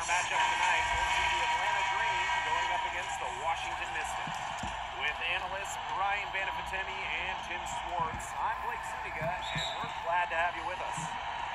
our matchup tonight will see the Atlanta Dream going up against the Washington Mystics. With analysts Brian Banafitemi and Tim Swartz, I'm Blake Suniga, and we're glad to have you with us.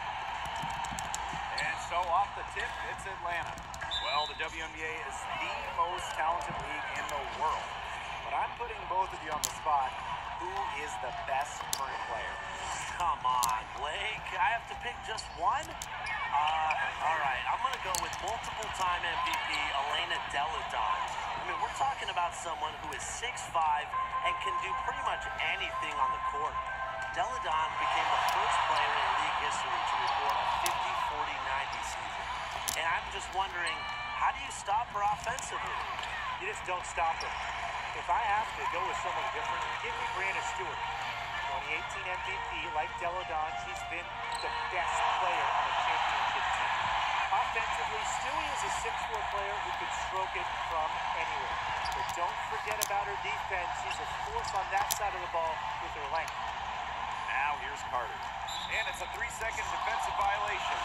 And so off the tip, it's Atlanta. Well, the WNBA is the most talented league in the world. But I'm putting both of you on the spot. Who is the best current player? Come on, Blake. I have to pick just one? All right. I'm going to go with multiple-time MVP Elena Delle Donne. I mean, we're talking about someone who is 6'5" and can do pretty much anything on the court. Delle Donne became the first player in league history to record a 50-40-90 season. And I'm just wondering, how do you stop her offensively? You just don't stop her. If I have to go with someone different, give me Brianna Stewart. 2018 MVP, like Delle Donne, she's been the best player on a championship team. Offensively, Stewie is a 6'4" player who can stroke it from anywhere. But don't forget about her defense. She's a force on that side of the ball with her length. Now here's Carter. And it's a 3-second defensive violation.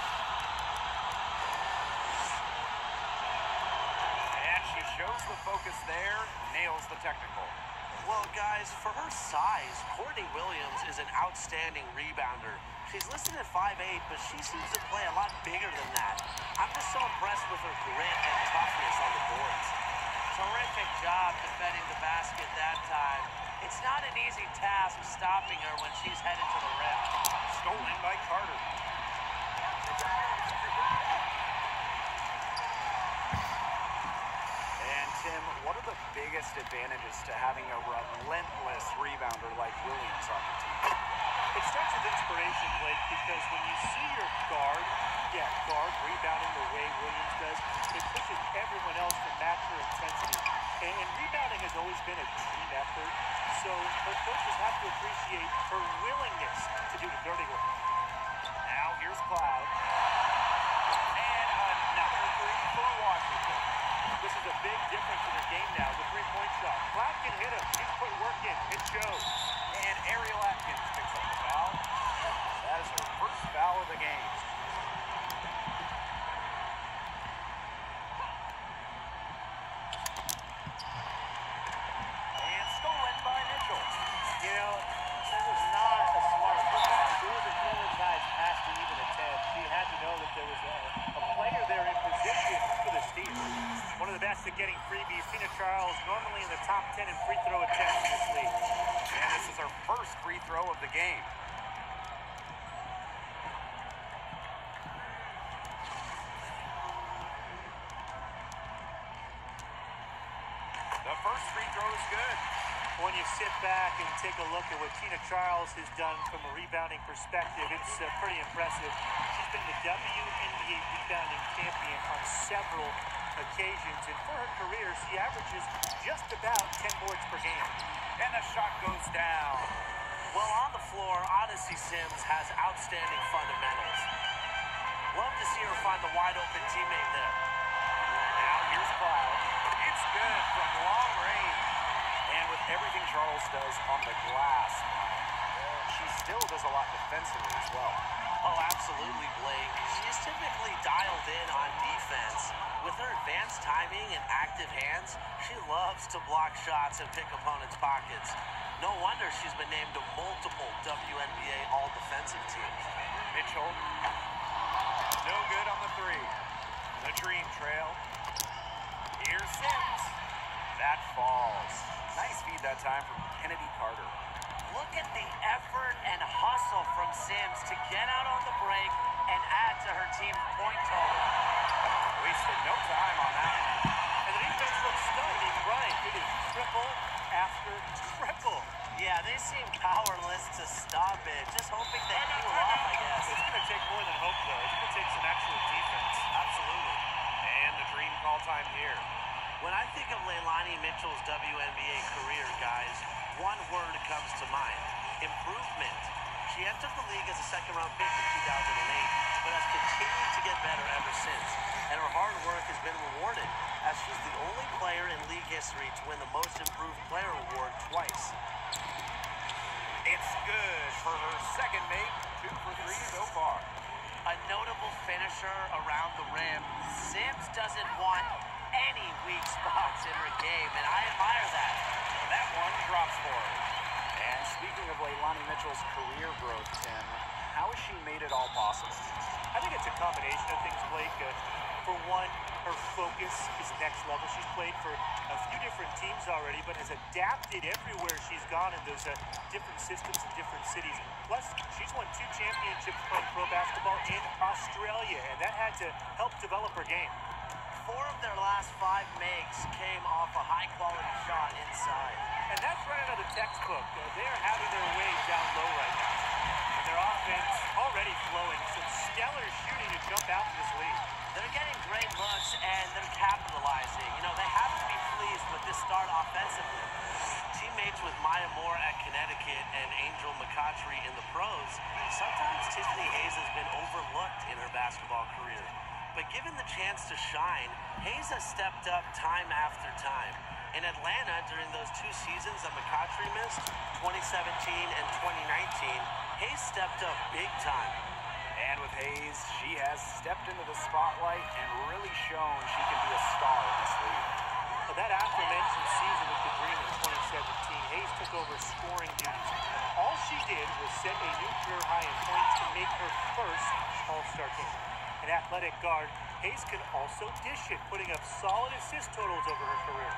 And she shows the focus there, nails the technical. Well, guys, for her size, Courtney Williams is an outstanding rebounder. She's listed at 5'8", but she seems to play a lot bigger than that. I'm just so impressed with her grit and toughness on the boards. Terrific job defending the basket that time. It's not an easy task stopping her when she's headed to the rim. Stolen by Carter. And Tim, what are the biggest advantages to having a relentless rebounder like Williams on the team? It starts with inspiration, Blake, because when you see your guard rebounding the way Williams does, it pushes everyone else to match her intensity. And rebounding has always been a team effort, so her coaches have to appreciate her willingness to do the dirty work. Now here's Cloud. And another three for Washington. This is a big difference in her game now, the three-point shot. Cloud can hit him. He's put work in. It shows. And Ariel Atkins picks up the foul. That is her first foul of the game. And stolen by Mitchell. You know, this was not a smart pass. There was a ill-advised pass to even attempt. She had to know that there was a player there in position for the steal. One of the best at getting freebies. Tina Charles, normally in the top 10 in free throw attempts in this league. And this is her first free throw of the game. The first free throw is good. When you sit back and take a look at what Tina Charles has done from a rebounding perspective, it's pretty impressive. She's been the WNBA rebounding champion on several occasions, and for her career, she averages just about 10 boards per game. And the shot goes down. Well, on the floor, Odyssey Sims has outstanding fundamentals. Love to see her find the wide-open teammate there. Now here's Cloud. It's good from long range. And with everything Charles does on the glass, she still does a lot defensively as well. Oh, absolutely, Blake. She's typically dialed in on defense. With her advanced timing and active hands, she loves to block shots and pick opponents' pockets. No wonder she's been named to multiple WNBA all-defensive teams. Mitchell. No good on the three. The Dream trail. Here's Sims. That falls. Nice feed that time from Kennedy Carter. Look at the effort and hustle from Sims to get out on the break and add to her team's point total. Wasted no time on that. And the defense looks stunning, right? It is triple after triple. Yeah, they seem powerless to stop it. Just hoping they cool off, I guess. It's going to take more than hope, though. It's going to take some actual defense. Absolutely. And the Dream call time here. When I think of Leilani Mitchell's WNBA career, guys, one word comes to mind: improvement. She entered the league as a second-round pick in 2008, but has continued to get better ever since. And her hard work has been rewarded, as she's the only player in league history to win the Most Improved Player award twice. It's good for her second make. 2 for 3 so far. a notable finisher around the rim. Sims doesn't want any weak spots in her game, and I admire that. That one drops for her. And speaking of Leilani Mitchell's career growth, Tim, how has she made it all possible? I think it's a combination of things, Blake. For one, her focus is next level. She's played for a few different teams already, but has adapted everywhere she's gone in those different systems in different cities. Plus, she's won 2 championships playing pro basketball in Australia, and that had to help develop her game. 4 of their last 5 makes came off a high-quality shot inside. And that's right out of the textbook. They're having their way down low right now. And their offense already flowing. Some stellar shooting to jump out to this lead. They're getting great looks, and they're capitalizing. You know, they have to be pleased with this start offensively. Teammates with Maya Moore at Connecticut and Angel McCautry in the pros, sometimes Tiffany Hayes has been overlooked in her basketball career. But given the chance to shine, Hayes has stepped up time after time. In Atlanta, during those 2 seasons that McCautry missed, 2017 and 2019, Hayes stepped up big time. And with Hayes, she has stepped into the spotlight and really shown she can be a star in this league. Well, that aforementioned season with the Dream in 2017, Hayes took over scoring duties. All she did was set a new career high in points to make her first All-Star game. An athletic guard, Hayes can also dish it, putting up solid assist totals over her career.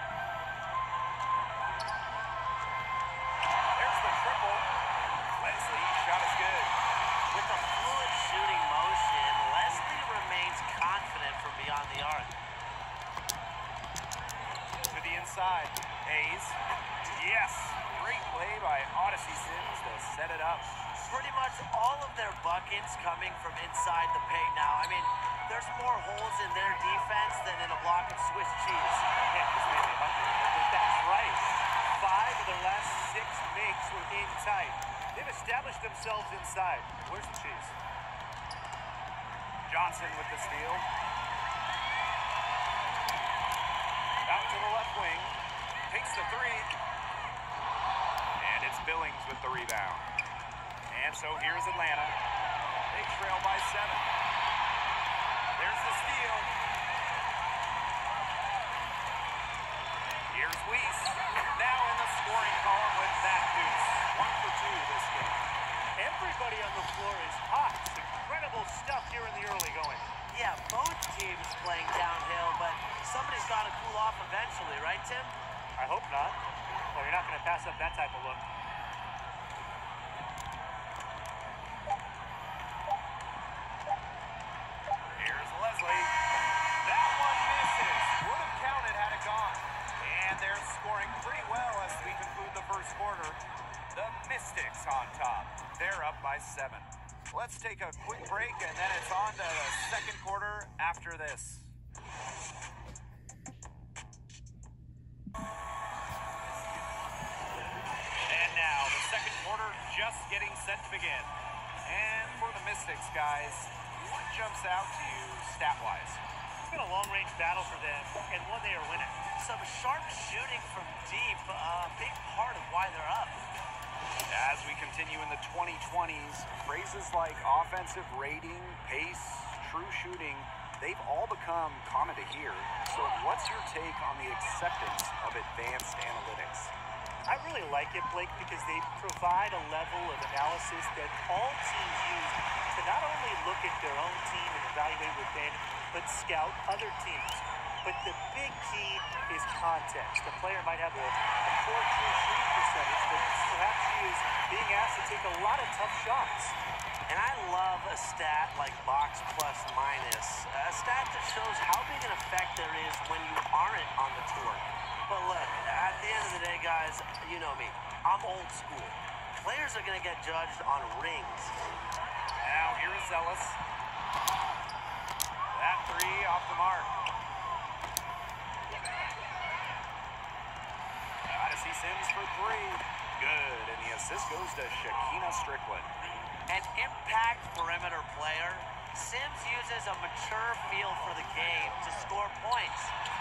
There's the triple. Leslie, shot is good. With a fluid shooting motion, Leslie remains confident from beyond the arc. To the inside. Hayes. Yes. Great play by Odyssey Sims to set it up. Pretty much all of their buckets coming from inside the paint now. I mean, there's more holes in their defense than in a block of Swiss cheese. Yeah, that's right. 5 of their last 6 makes were in tight. They've established themselves inside. Where's the cheese? Johnson with the steal. Out to the left wing. Takes the 3. And it's Billings with the rebound. And so here's Atlanta. They trail by 7. There's the steal. Here's Weiss. Now in the scoring column with that deuce. 1 for 2 this game. Everybody on the floor is hot. Incredible stuff here in the early going. Yeah, both teams playing downhill, but somebody's got to cool off eventually, right, Tim? I hope not. Well, you're not going to pass up that type of look. Here's Leslie. That one misses. Would have counted had it gone. And they're scoring pretty well as we conclude the first quarter. The Mystics on top. They're up by 7. Let's take a quick break, and then it's on to the second quarter after this. And now, the second quarter just getting set to begin. And for the Mystics, guys, what jumps out to you stat-wise? It's been a long-range battle for them, and one they are winning. Some sharp shooting from deep, a big part of why they're up. As we continue in the 2020s, phrases like offensive rating, pace, true shooting, they've all become common to hear. So what's your take on the acceptance of advanced analytics? I really like it, Blake, because they provide a level of analysis that all teams use to not only look at their own team and evaluate within, but scout other teams. But the big key is context. The player might have a poor true shooting percentage, but perhaps she is being asked to take a lot of tough shots. And I love a stat like box plus minus, a stat that shows how big an effect there is when you aren't on the tour. But look, at the end of the day, guys, you know me. I'm old school. Players are going to get judged on rings. Now here's Ellis. That 3 off the mark. Odyssey Sims for 3. Good, and the assist goes to Shakina Strickland. An impact perimeter player, Sims uses a mature feel for the game to score points.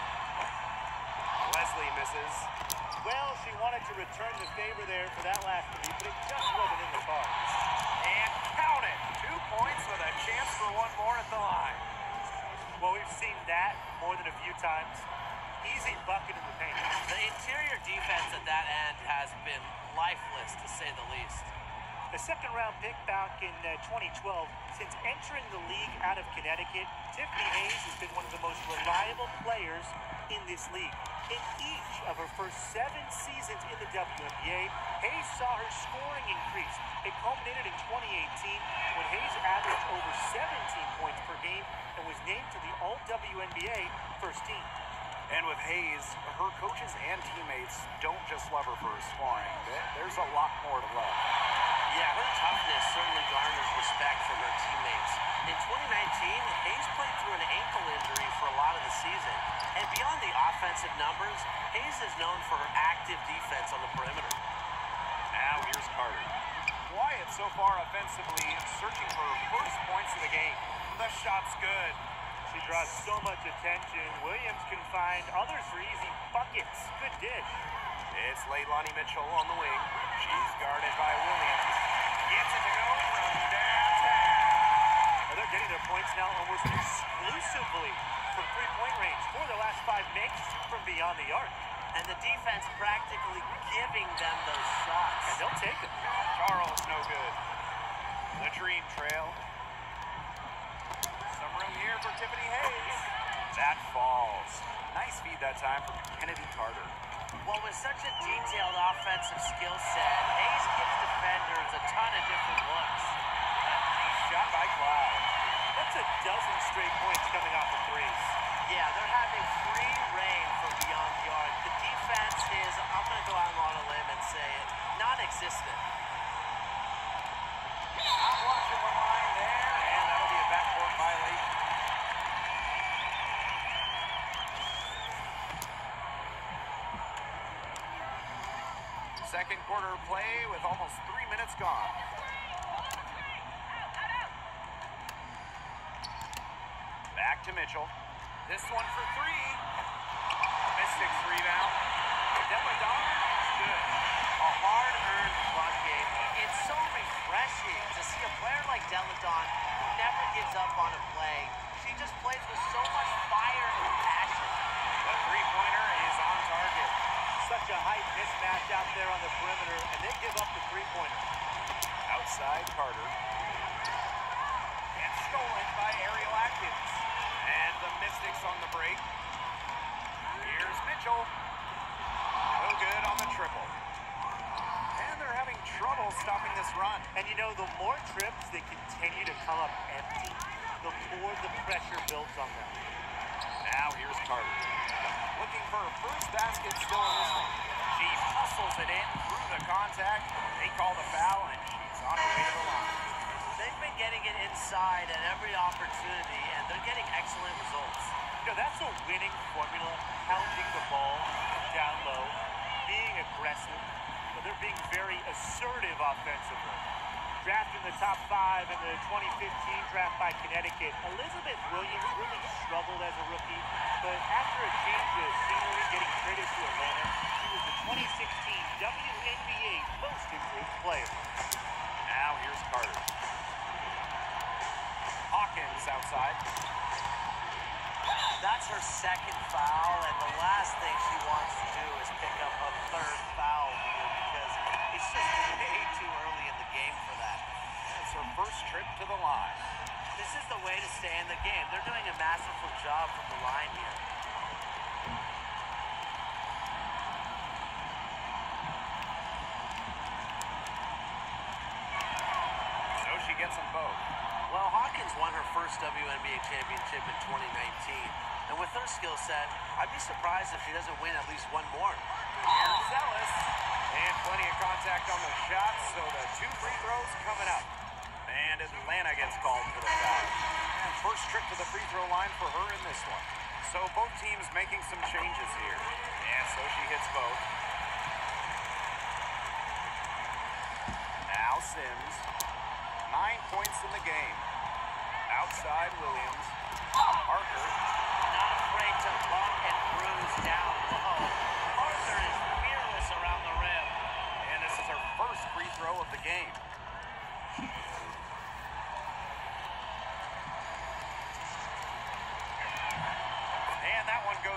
Leslie misses. Well, she wanted to return the favor there for that last 3, but it just wasn't in the cards. And count it. 2 points with a chance for one more at the line. Well, we've seen that more than a few times. Easy bucket in the paint. The interior defense at that end has been lifeless, to say the least. The second-round pick back in 2012, since entering the league out of Connecticut, Tiffany Hayes has been one of the most reliable players in this league. In each of her first 7 seasons in the WNBA, Hayes saw her scoring increase. It culminated in 2018 when Hayes averaged over 17 points per game and was named to the All-WNBA first team. And with Hayes, her coaches and teammates don't just love her for her scoring. There's a lot more to love. Yeah, her toughness certainly garners respect from her teammates. In 2019, Hayes played through an ankle injury for a lot of the season. And beyond the offensive numbers, Hayes is known for her active defense on the perimeter. Now here's Carter. Quiet so far offensively, searching for her first points of the game. The shot's good. She draws so much attention. Williams can find others for easy buckets. Good dish. It's Leilani Mitchell on the wing. She's guarded by Williams. Gets it to go from downtown. Well, they're getting their points now almost exclusively from three-point range. 4 of their last 5 makes from beyond the arc. And the defense practically giving them those shots. And they'll take it. Charles, no good. The Dream Trail. Some room here for Tiffany Hayes. That falls. Nice feed that time from Kennedy Carter. Well, with such a detailed offensive skill set, Hayes gives defenders a ton of different looks. Shot by Cloud. That's a dozen straight points coming off the threes. Yeah, they're having free reign from beyond the arc. The defense is, I'm going to go out on a limb and say it, non-existent. Not watching the line there, and that'll be a backcourt violation. Second quarter play with almost 3 minutes gone. Back to Mitchell. This one for 3. Mystics rebound. Deladon, good. A hard-earned bucket. It's so refreshing to see a player like Deladon who never gives up on a play. She just plays with so much fire and passion. The three-pointer is on target. Such a height mismatch out there on the perimeter, and they give up the three-pointer. Outside Carter. And stolen by Ariel Atkins. And the Mystics on the break. Here's Mitchell. No good on the triple. And they're having trouble stopping this run. And you know, the more trips they continue to come up empty, the more the pressure builds on them. Now here's Carter. Looking for her first basket still in this one. She hustles it in through the contact. They call the foul, and she's on her way to the line. They've been getting it inside at every opportunity, and they're getting excellent results. You know, that's a winning formula, pounding the ball down low, being aggressive, but they're being very assertive offensively. Drafted in the top 5 in the 2015 draft by Connecticut, Elizabeth Williams really struggled as a rookie, but after a change of scenery, getting traded to Atlanta, she was the 2016 WNBA Most Improved Player. Now here's Carter. Hawkins outside. That's her second foul, and the last thing she wants to do is pick up a third foul here because it's just way too early in the game for that. It's her first trip to the line. This is the way to stay in the game. They're doing a masterful job from the line here. So she gets them both. Well, Hawkins won her first WNBA championship in 2019. And with her skill set, I'd be surprised if she doesn't win at least one more. Here's Ellis. And plenty of contact on the shots, so the 2 free throws coming up. And Atlanta gets called for the foul. And first trip to the free throw line for her in this one. So both teams making some changes here. And so she hits both. Now Sims. 9 points in the game. Outside Williams. Parker. Not afraid to bump and bruise down low. Arthur is fearless around the rim. And this is her first free throw of the game.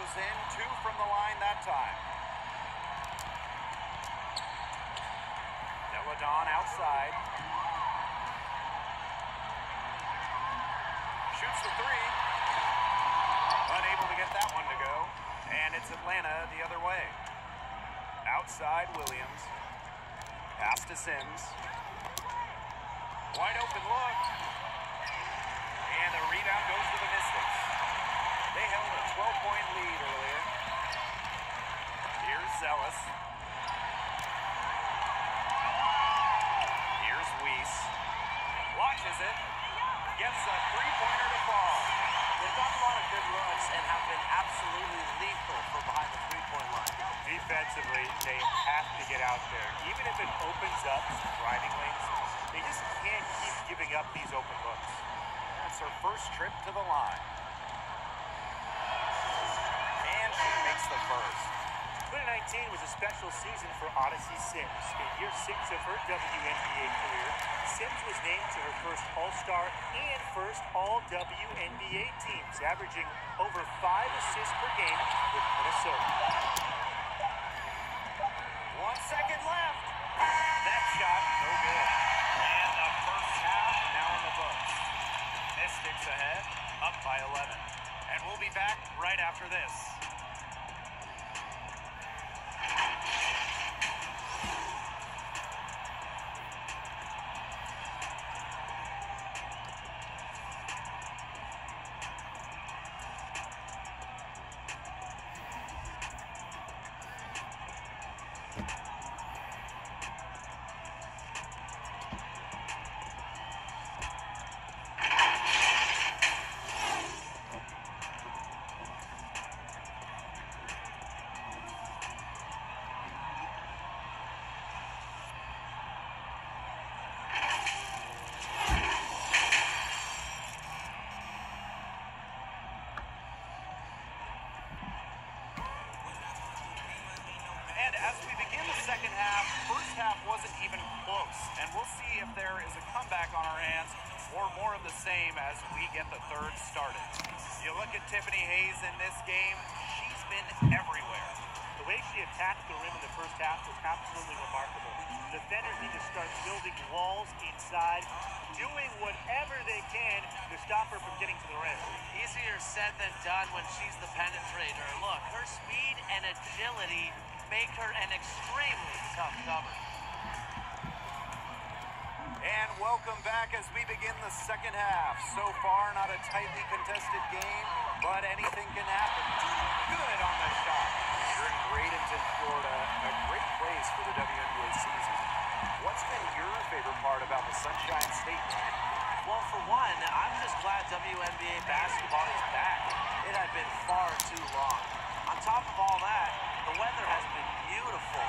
goes in, 2 from the line that time. Deladon outside. Shoots the 3. Unable to get that one to go. And it's Atlanta the other way. Outside Williams. Pass to Sims. Wide open look. And the rebound goes to the Mystics. They held a 12-point lead earlier. Here's Zealous. Here's Weiss. Watches it. Gets a three-pointer to fall. They've gotten a lot of good looks and have been absolutely lethal from behind the three-point line. Defensively, they have to get out there. Even if it opens up some driving lanes, they just can't keep giving up these open looks. That's her first trip to the line. And she makes the first. 2019 was a special season for Odyssey Sims. In year 6 of her WNBA career, Sims was named to her first All-Star and first All-WNBA teams, averaging over 5 assists per game with Minnesota. 1 second left. That shot, no good. And the first half now in the books. Mystics ahead, up by 11. And we'll be back right after this. And as we begin the second half, first half wasn't even close. And we'll see if there is a comeback on our hands or more of the same as we get the third started. You look at Tiffany Hayes in this game, she's been everywhere. The way she attacked the rim in the first half was absolutely remarkable. Defenders need to start building walls inside, doing whatever they can to stop her from getting to the rim. Easier said than done when she's the penetrator. Look, her speed and agility make her an extremely tough cover. And welcome back as we begin the second half. So far, not a tightly contested game, but anything can happen. Good on the shot. You're in Bradenton, Florida, a great place for the WNBA season. What's been your favorite part about the Sunshine State, man? Well, for one, I'm just glad WNBA basketball is back. It had been far too long. On top of all that, the weather has been beautiful.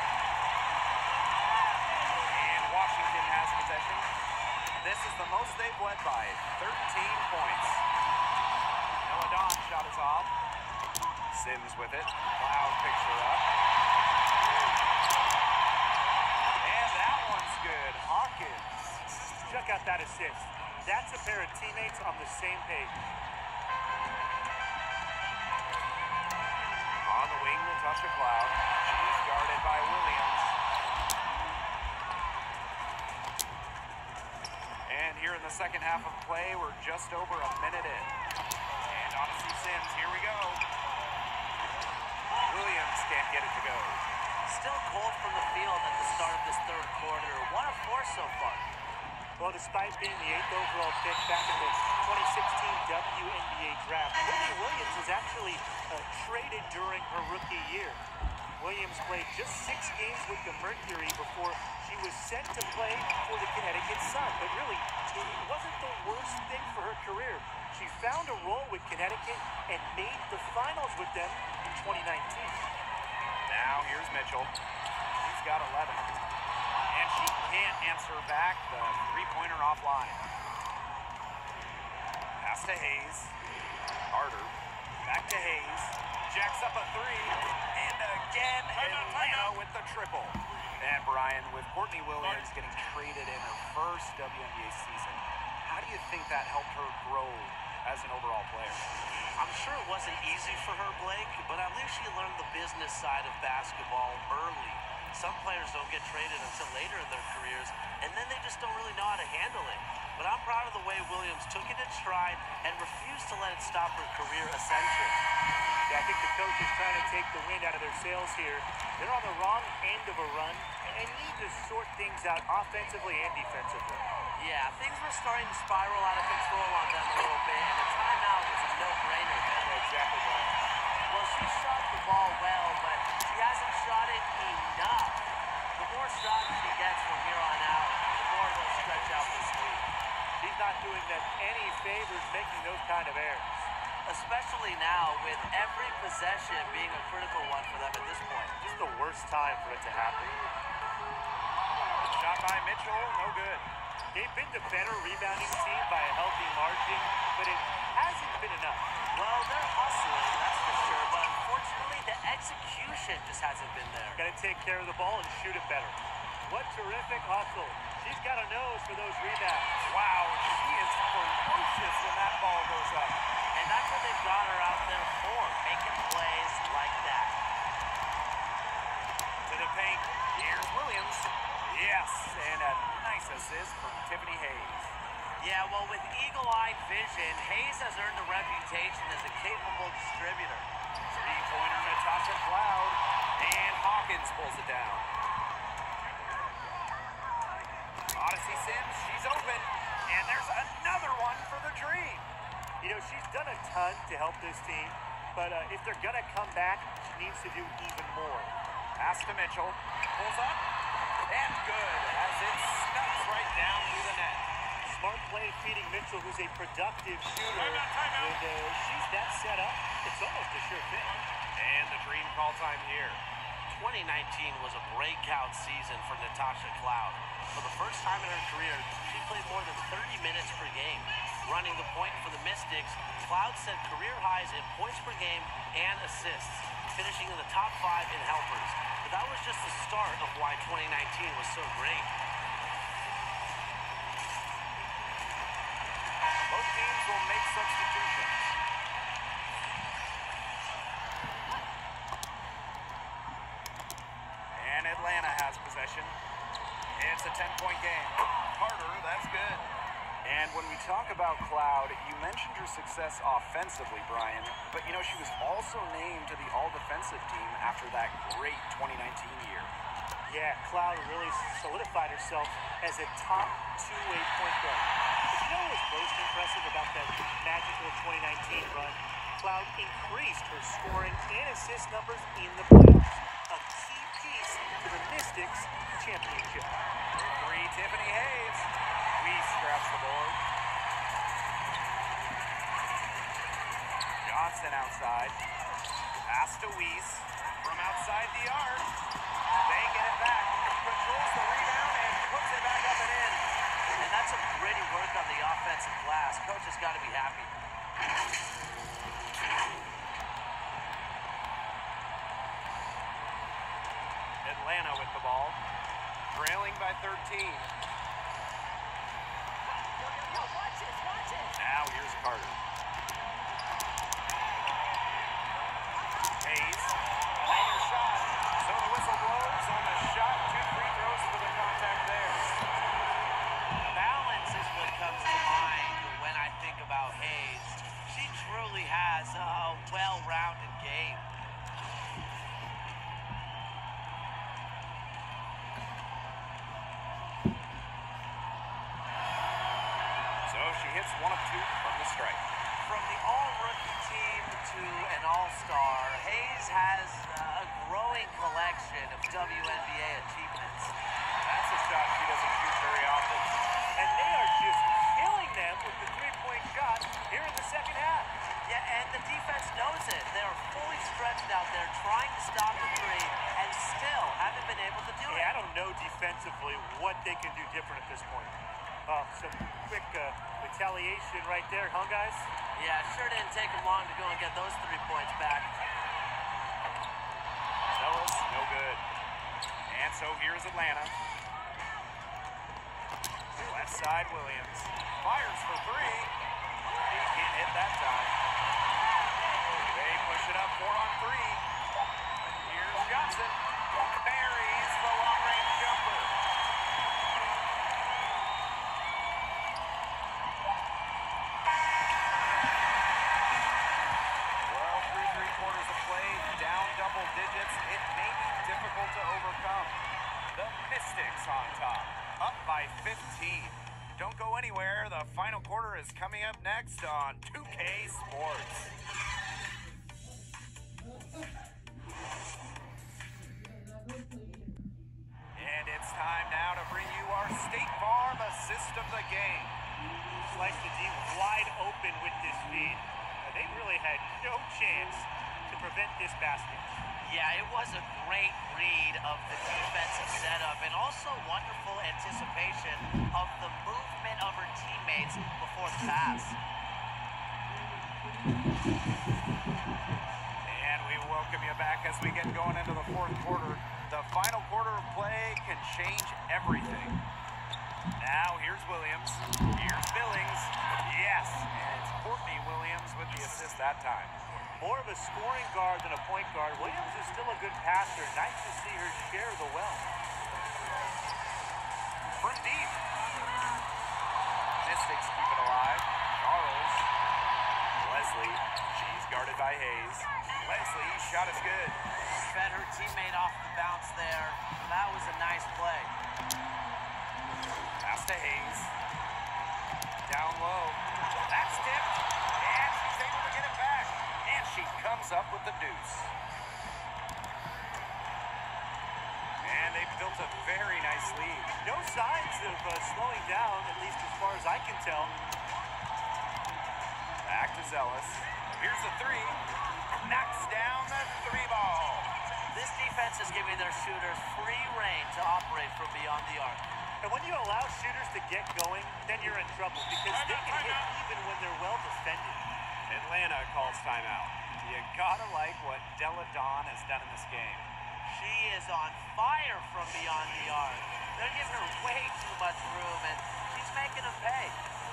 And Washington has possession. This is the most they've led by, 13 points. Deladon shot is off. Sims with it. Cloud picks her up. And that one's good. Hawkins. Check out that assist. That's a pair of teammates on the same page. On the wing, Natasha Cloud. She's guarded by Williams. And here in the second half of play, we're just over a minute in. And Odyssey Sims, here we go. Williams can't get it to go. Still cold from the field at the start of this third quarter. 1 of 4 so far. Well, despite being the 8th overall pick back in the 2016 WNBA draft, Whitney Williams was actually traded during her rookie year. Williams played just 6 games with the Mercury before she was sent to play for the Connecticut Sun. But really, it wasn't the worst thing for her career. She found a role with Connecticut and made the finals with them in 2019. Now here's Mitchell. He's got 11. And she can't answer back the three-pointer offline. Pass to Hayes. Carter. Back to Hayes. Jacks up a 3. And again, Atlanta with the triple. And Brian, with Courtney Williams getting traded in her first WNBA season, how do you think that helped her grow as an overall player? I'm sure it wasn't easy for her, Blake, but at least she learned the business side of basketball early. Some players don't get traded until later in their careers, and then they just don't really know how to handle it. But I'm proud of the way Williams took it in stride and refused to let it stop her career ascension. Yeah, I think the coach is trying to take the wind out of their sails here. They're on the wrong end of a run and need to sort things out offensively and defensively. Yeah, things were starting to spiral out of control on them a little bit, and a timeout was a no-brainer then. Yeah, exactly right. Well, she shot the ball well, but she hasn't shot it enough. The more shots she gets from here on out, the more they'll stretch out this lead. She's not doing them any favors making those kind of errors. Especially now, with every possession being a critical one for them at this point. Just the worst time for it to happen. Shot by Mitchell, no good. They've been the better rebounding team by a healthy margin, but it hasn't been enough. Well, they're hustling, that's for sure, but unfortunately the execution just hasn't been there. Got to take care of the ball and shoot it better. What terrific hustle. She's got a nose for those rebounds. Wow, she is ferocious when that ball goes up. And that's what they've got her out there for, making plays like that. To the paint, here's Williams. Yes, and a nice assist from Tiffany Hayes. Yeah, well, with eagle-eye vision, Hayes has earned a reputation as a capable distributor. Three-pointer Natasha Cloud, and Hawkins pulls it down. Odyssey Sims, she's open, and there's another one for the Dream. You know, she's done a ton to help this team, but if they're going to come back, she needs to do even more. Pass to Mitchell, pulls up, and good, as it snugs right down through the net. Smart play feeding Mitchell, who's a productive shooter. When she's that set up, it's almost a sure thing. And the Dream call time here. 2019 was a breakout season for Natasha Cloud. For the first time in her career, she played more than 30 minutes per game. Running the point for the Mystics, Cloud set career highs in points per game and assists, finishing in the top 5 in helpers. But that was just the start of why 2019 was so great. Both teams will make substitutions. And Atlanta has possession. It's a 10-point game. Carter, that's good. And when we talk about Cloud, you mentioned her success offensively, Brian, but you know, she was also named to the all-defensive team after that great 2019 year. Yeah, Cloud really solidified herself as a top two-way point guard. But you know what was most impressive about that magical 2019 run? Cloud increased her scoring and assist numbers in the playoffs. A key piece to the Mystics championship. Three, Tiffany Hayes. Weiss grabs the board. Johnson outside. Pass to Weiss. From outside the arc. They get it back. Controls the rebound and puts it back up and in. And that's a gritty work on the offensive glass. Coach has got to be happy. Atlanta with the ball. Trailing by 13. Now here's Carter. Hayes. Another shot. So the whistle blows on the shot. 2 free throws for the contact there. Balance is what comes to mind when I think about Hayes. She truly has a well-rounded game. So she hits 1 of 2 from the strike. From the all-rookie team to an all-star, Hayes has a growing collection of WNBA achievements. That's a shot she doesn't shoot very often. And they are just killing them with the three-point shot here in the second half. Yeah, and the defense knows it. They are fully stretched out there trying to stop the three and still haven't been able to do it. I don't know defensively what they can do different at this point. Some quick retaliation right there, huh, guys? Yeah, sure didn't take them long to go and get those 3 points back. Ellis, no good. And so here's Atlanta. Left side, Williams. Fires for 3. He can't hit that time. Mystics on top, up by 15. Don't go anywhere. The final quarter is coming up next on 2K Sports. And it's time now to bring you our State Farm assist of the game. Sliced the D wide open with this feed. They really had no chance to prevent this basket. Yeah, it was a great read of the defensive setup and also wonderful anticipation of the movement of her teammates before the pass. And we welcome you back as we get going into the fourth quarter. The final quarter of play can change everything. Now here's Williams. Here's Billings. Yes, and it's Courtney Williams with the assist that time. More of a scoring guard than a point guard. Williams is still a good passer. Nice to see her share the well. From deep. Mystics keep it alive. Charles. Leslie. She's guarded by Hayes. Leslie, shot is good. Fed her teammate off the bounce there. That was a nice play. Pass to Hayes. Down low. That's tipped. And she's able to get it back. And she comes up with the deuce. And they've built a very nice lead. No signs of slowing down, at least as far as I can tell. Back to Zealous. Here's the three. Knocks down the three ball. This defense is giving their shooters free reign to operate from beyond the arc. And when you allow shooters to get going, then you're in trouble because they can hit even when they're well defended. Atlanta calls timeout. You gotta like what Della Dawn has done in this game. She is on fire from beyond the arc. They're giving her way too much room, and she's making them pay.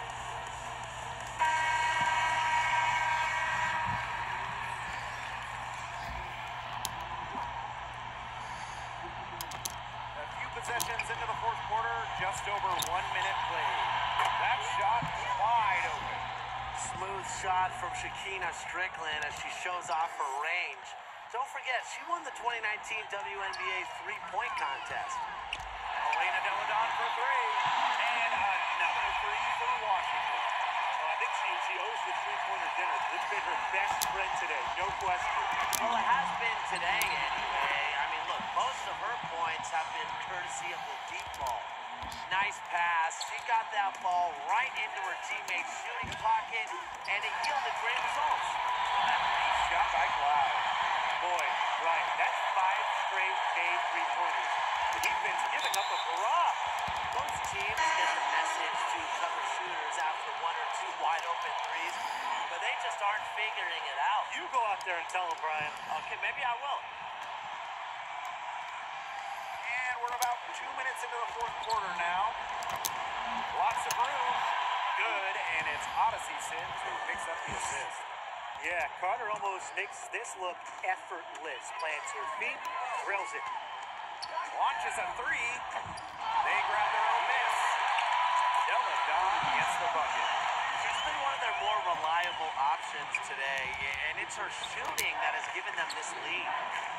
A few possessions into the fourth quarter, just over 1 minute played. That shot wide open. Smooth shot from Shakina Strickland as she shows off her range. Don't forget, she won the 2019 WNBA three-point contest. Elena Della Dawn for three. And another three for Washington. Well, I think she owes the three-pointer dinner. This has been her best friend today, no question. Well, it has been today anyway. I mean, look, most of her points have been courtesy of the deep ball. Nice pass. She got that ball right into her teammate's shooting pocket, and it yielded great results. Shot by Cloud. Boy, Ryan, that's 5 straight made three-pointers. The defense giving up a barrage. Most teams get the message to cover shooters after 1 or 2 wide-open threes, but they just aren't figuring it out. You go out there and tell them, Brian. Okay, maybe I will. And we're about 2 minutes into the fourth quarter now. Lots of room. Good, and it's Odyssey Sims who picks up the assist. Yeah, Carter almost makes this look effortless. Plants her feet, drills it. Launches a three. They grab their own miss. Della Dawn gets the bucket. She's been one of their more reliable options today, and it's her shooting that has given them this lead.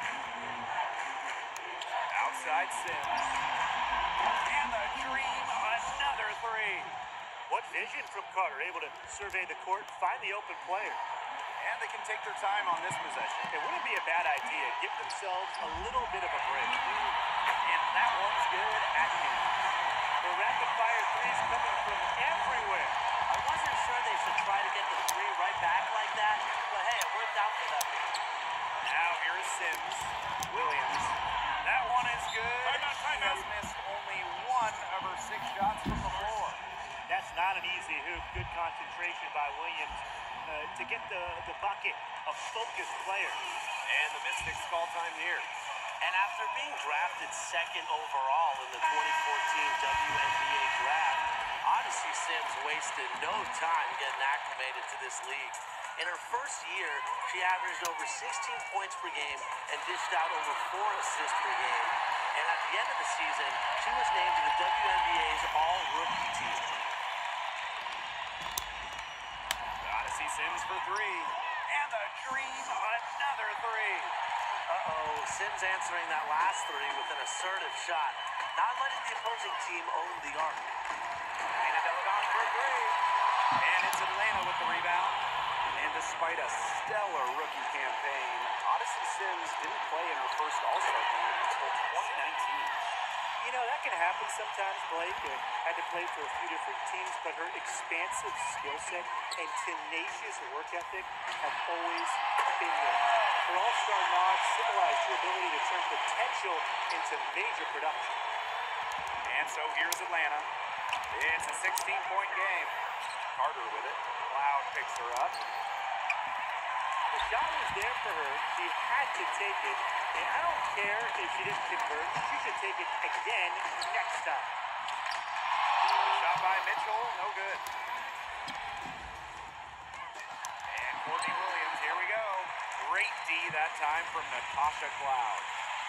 Outside Sims. And the dream, another three. What vision from Carter, able to survey the court, find the open player. And they can take their time on this possession. It wouldn't be a bad idea. Give themselves a little bit of a break. And that one's good at noon. The rapid-fire threes coming from everywhere. I wasn't sure they should try to get the three right back like that, but hey, it worked out for them. Now here is Sims. Williams. That one is good. She has missed only 1 of her 6 shots from the floor. That's not an easy hoop. Good concentration by Williams to get the bucket. A focused player. And the Mystics call time here. And after being drafted 2nd overall in the 2014 WNBA draft, Odyssey Sims wasted no time getting acclimated to this league. In her first year, she averaged over 16 points per game and dished out over 4 assists per game. And at the end of the season, she was named to the WNBA's All-Rookie team. Odyssey Sims for three. And the dream, another three. Uh-oh, Sims answering that last three with an assertive shot. not letting the opposing team own the arc. Elena Deladon for three. And it's Atlanta with the rebound. And despite a stellar rookie campaign, Odyssey Sims didn't play in her first All-Star game until 2019. You know, that can happen sometimes, Blake. Had to play for a few different teams, but her expansive skill set and tenacious work ethic have always been there. Her all-star nod symbolized her ability to turn potential into major production. And so here's Atlanta. It's a 16-point game. Carter with it. Cloud picks her up. The shot was there for her. She had to take it. And I don't care if she didn't convert. She should take it again next time. Shot by Mitchell. No good. And Courtney Williams. Here we go. Great D that time from Natasha Cloud.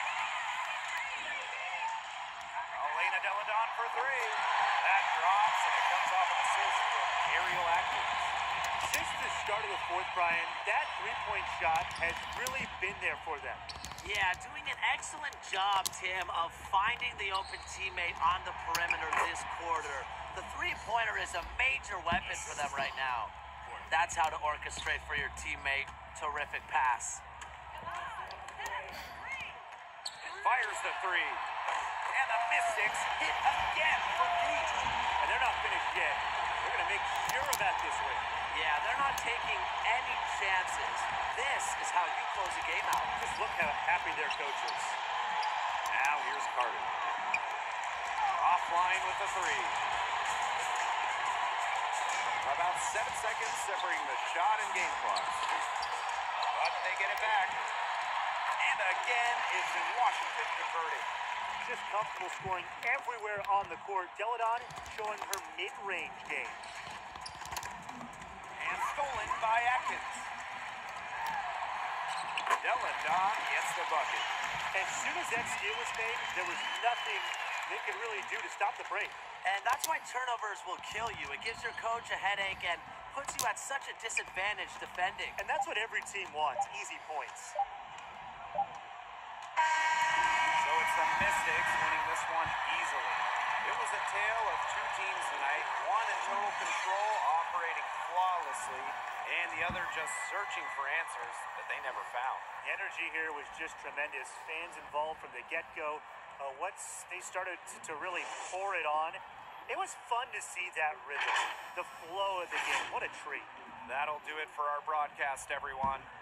Elena Deladon for three. That drops, and it comes off an assist from Ariel Atkins. Since the start of the fourth, Brian, that three-point shot has really been there for them. Yeah, doing an excellent job, Tim, of finding the open teammate on the perimeter this quarter. The three-pointer is a major weapon for them right now. That's how to orchestrate for your teammate. Terrific pass. Fires the three. And the Mystics hit again from deep. And they're not finished yet. They're going to make sure of that this way. Yeah, they're not taking any chances. This is how you close a game out. Just look how happy their coach is. Now here's Carter. Offline with the three. About 7 seconds separating the shot and game clock. But they get it back. And again, it's in Washington converting. Just comfortable scoring everywhere on the court. Deladon showing her mid-range game. And stolen by Atkins. Deladon gets the bucket. As soon as that steal was made, there was nothing they could really do to stop the break. And that's why turnovers will kill you. It gives your coach a headache and puts you at such a disadvantage defending. And that's what every team wants, easy points. So it's the Mystics winning this one easily. It was a tale of two teams tonight, one in total control, operating flawlessly, and the other just searching for answers that they never found. The energy here was just tremendous. Fans involved from the get-go. Once they started to really pour it on, it was fun to see that rhythm, the flow of the game. What a treat. That'll do it for our broadcast, everyone.